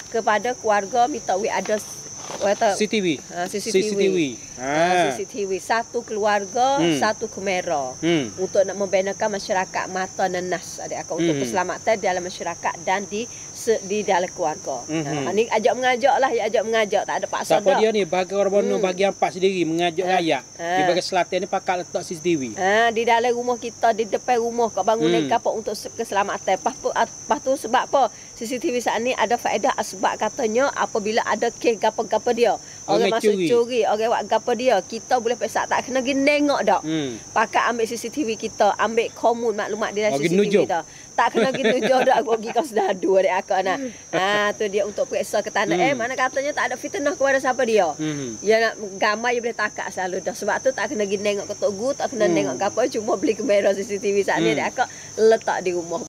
kepada keluarga minta ada CCTV. CCTV. Satu keluarga, satu kamera. Untuk nak membenakan masyarakat mata nenas adik akak untuk keselamatan dalam masyarakat dan di dalam keluarga. Ni ajak mengajak lah, ajak mengajak, tak ada paksa dah. Siapa dia ni bagi orang Bono bahagian 4 sendiri mengajak rakyat. Di bahagian selatan ni pakat letak CCTV. Di dalam rumah kita, di depan rumah kat bangunan kapok untuk keselamatan. Lepas tu sebab apa? CCTV saat ni ada faedah sebab katanya apabila ada kes gapo-gapo dia, orang masuk curi, orang buat gapo dia, kita boleh pesak tak kena pergi nengok dak. Pakai ambil CCTV kita, ambil komun maklumat di dalam CCTV kita. Tak kena gitu jauh dak pergi kau sedadu adik akak nah. Tu dia untuk periksa ke tanah. Mana katanya tak ada fitnah kepada siapa dia. Dia nak gambar dia boleh takak selalu dah. Sebab tu tak kena pergi nengok ketok gu, tak kena nengok gapo, cuma beli kamera CCTV saat ni adik akak letak di rumah.